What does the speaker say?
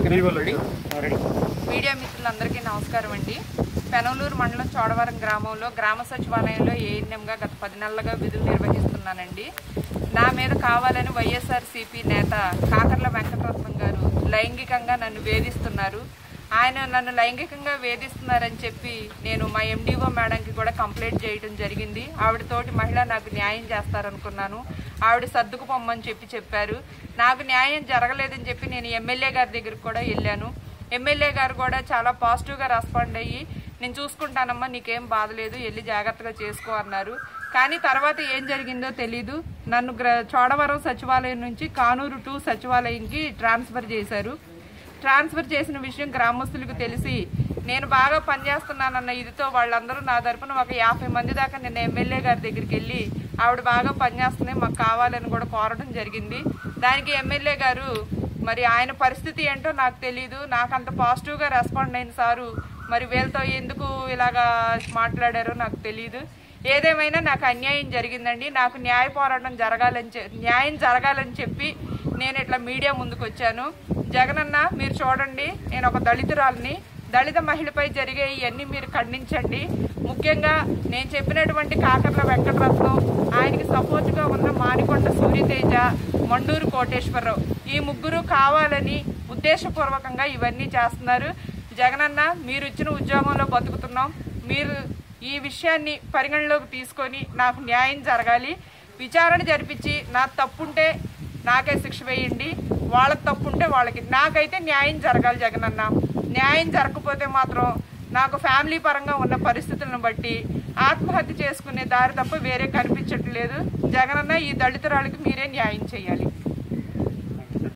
Media మిత్రులందరికీ నమస్కారం అండి. పెనమలూరు మండలం చోడవరం గ్రామంలో గ్రామ సచివాలయంలో ఏఎన్ఎంగా గత 10 నెలలుగా విధులు నిర్వహిస్తున్నానండి. నా మీద కావాలని వైఎస్ఆర్సీపీ నేత కాకర్ల వెంకటరత్నం గారు లైంగికంగా నన్ను వేధిస్తున్నారు. ఆయన నన్ను లైంగికంగా వేధిస్తున్నారని చెప్పి నేను మా ఎండిఓ మేడంకి కూడా కంప్లైంట్ చేయడం జరిగింది. ఆవిడతోటి మహిళ నాకు న్యాయం చేస్తారనుకున్నాను. ఆవిడ సర్దుకు పొమ్మని చెప్పారు. నాకు న్యాయం జరగలేదని చెప్పి నేను ఎమ్మెల్యే గారి దగ్గరికి కూడా వెళ్ళాను. ఎమ్మెల్యే గారు కూడా చాలా పాజిటివ్గా రెస్పాండ్ అయ్యి నేను చూసుకుంటానమ్మా, నీకేం బాధ లేదు, వెళ్ళి జాగ్రత్తగా చేసుకో అన్నారు. కానీ తర్వాత ఏం జరిగిందో తెలీదు. నన్ను చోడవరం సచివాలయం నుంచి కానూరు 2 సచివాలయంకి ట్రాన్స్ఫర్ చేశారు. ట్రాన్స్ఫర్ చేసిన విషయం గ్రామస్తులకు తెలిసి నేను బాగా పనిచేస్తున్నానన్న ఇదితో వాళ్ళందరూ నా తరపున ఒక 50 మంది దాకా నిన్న ఎమ్మెల్యే గారి దగ్గరికి వెళ్ళి ఆవిడ బాగా పనిచేస్తుంది, మాకు కావాలని కూడా కోరడం జరిగింది. దానికి ఎమ్మెల్యే గారు మరి ఆయన పరిస్థితి ఏంటో నాకు తెలీదు, నాకంత పాజిటివ్గా రెస్పాండ్ అయిన సారు మరి వీళ్ళతో ఎందుకు ఇలాగా మాట్లాడారో నాకు తెలీదు. ఏదేమైనా నాకు అన్యాయం జరిగిందండి. నాకు న్యాయ పోరాటం న్యాయం జరగాలని చెప్పి నేను ఇట్లా మీడియా ముందుకు వచ్చాను. జగనన్న మీరు చూడండి, నేను ఒక దళితురాలిని, దళిత మహిళపై జరిగే ఇవన్నీ మీరు ఖండించండి. ముఖ్యంగా నేను చెప్పినటువంటి కాకర్ల వెంకటరత్నం, ఆయనకి సపోర్ట్గా ఉన్న మానికొండ సూర్యతేజ, మండూరు కోటేశ్వరరావు, ఈ ముగ్గురు కావాలని ఉద్దేశపూర్వకంగా ఇవన్నీ చేస్తున్నారు. జగనన్న మీరు ఇచ్చిన ఉద్యోగంలో బతుకుతున్నాం, మీరు ఈ విషయాన్ని పరిగణలోకి తీసుకొని నాకు న్యాయం జరగాలి. విచారణ జరిపించి నా తప్పుంటే నాకే శిక్ష వేయండి, వాళ్ళకి తప్పుంటే వాళ్ళకి. నాకైతే న్యాయం జరగాలి జగనన్న. న్యాయం జరగకపోతే మాత్రం నాకు ఫ్యామిలీ పరంగా ఉన్న పరిస్థితులను బట్టి ఆత్మహత్య చేసుకునే దారి తప్ప వేరే కనిపించట్లేదు. జగనన్న ఈ దళితురాలకి మీరే న్యాయం చేయాలి.